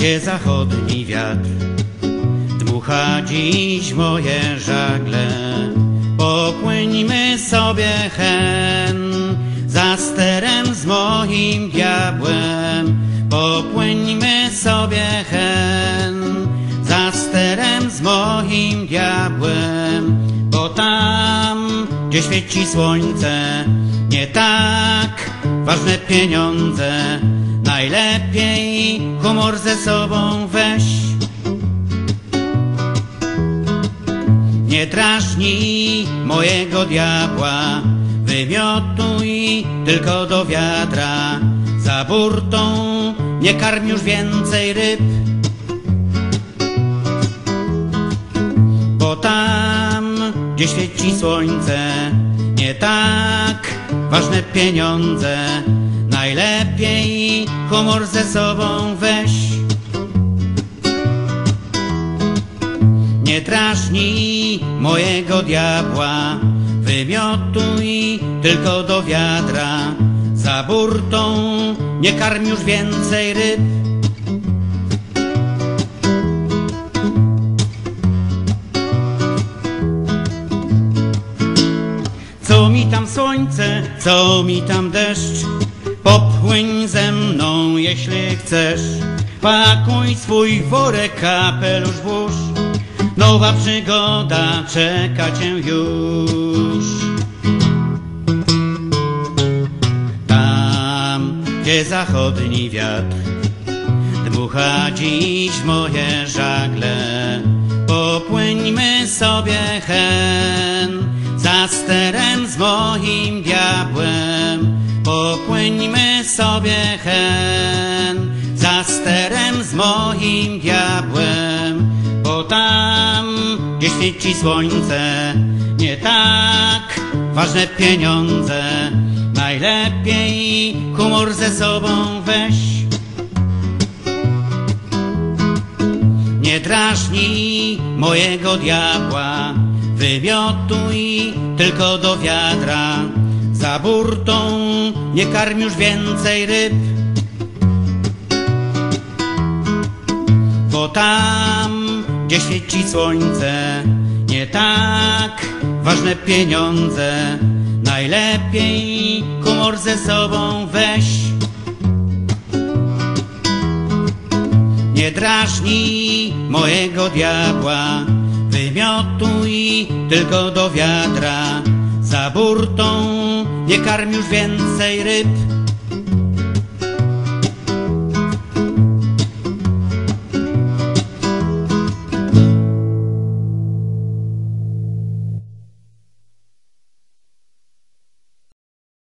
gdzie zachodni wiatr dmucha dziś moje żagle. Popłyńmy sobie hen za sterem z moim diabłem. Popłyńmy sobie hen za sterem z moim diabłem. Bo tam, gdzie świeci słońce, nie tak ważne pieniądze. Najlepiej humor ze sobą weź. Nie drażnij mojego diabła, wymiotuj tylko do wiadra. Za burtą nie karm już więcej ryb. Bo tam, gdzie świeci słońce, nie tak ważne pieniądze. Najlepiej humor ze sobą weź. Nie drażnij mojego diabła, wymiotuj tylko do wiadra. Za burtą nie karm już więcej ryb. Co mi tam słońce, co mi tam deszcz, popłyń ze mną, jeśli chcesz. Pakuj swój worek, kapelusz włóż, nowa przygoda czeka cię już. Tam, gdzie zachodni wiatr dmucha dziś moje żagle. Popłyńmy sobie hen za sterem z moim diabłem. Popłyńmy sobie hen za sterem z moim diabłem. Bo tam, gdzie świeci słońce, nie tak ważne pieniądze. Najlepiej humor ze sobą weź. Nie drażnij mojego diabła, wymiotuj tylko do wiadra. Za burtą nie karm już więcej ryb. Bo tam, gdzie świeci słońce, nie tak ważne pieniądze. Najlepiej humor ze sobą weź. Nie drażnij mojego diabła, wymiotuj tylko do wiadra. Za burtą nie karm już więcej ryb.